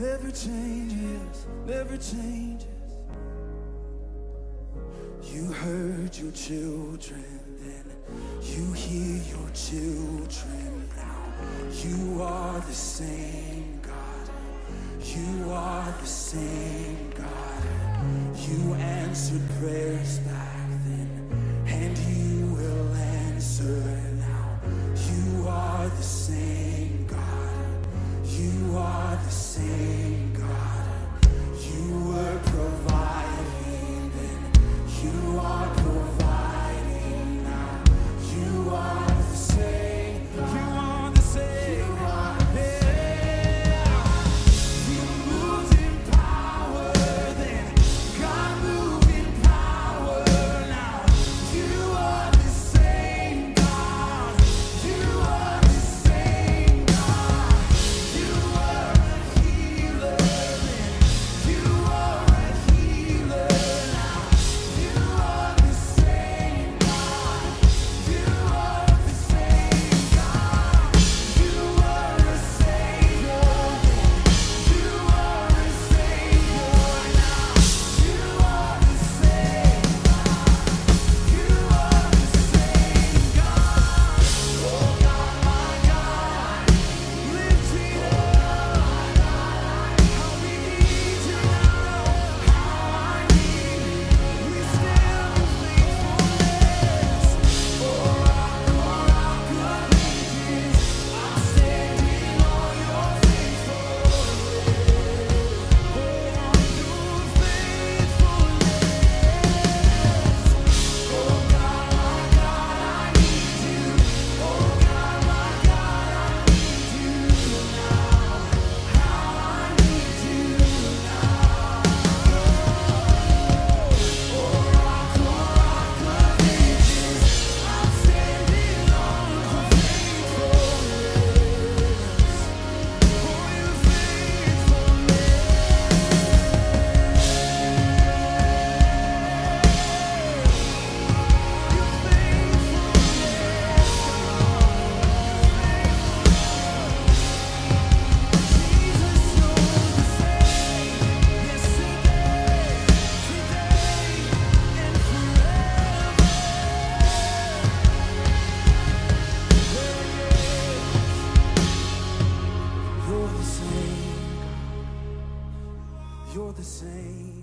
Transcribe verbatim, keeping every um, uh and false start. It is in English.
never changes, never changes. You heard your children then, you hear your children now. You are the same God, you are the same God. You answered prayers back then, and you will answer now. You are the same God, you are the same God. You were providing then, you are providing now. You are the same, you are the same. You are the same. You moved in power then, God moved in power now. You are the same God, you are the same God. You are a healer then, you are a healer now. You are the same God, you are the same God. You are a Savior then, you are a Savior now. You are the same God, you are the same God. Oh God, my God, lift me up. How we need you now, how I need you. We stand in faithfulness. Oh rock, oh rock of ages, I'm standing on your faithfulness. Oh on your faithfulness. Oh God, my God, I need you. Oh God, my God, I need you now. How I need you now. Oh rock, oh rock of ages, I'm standing on your faithfulness. Oh your faithfulness. You're the same, you're the same.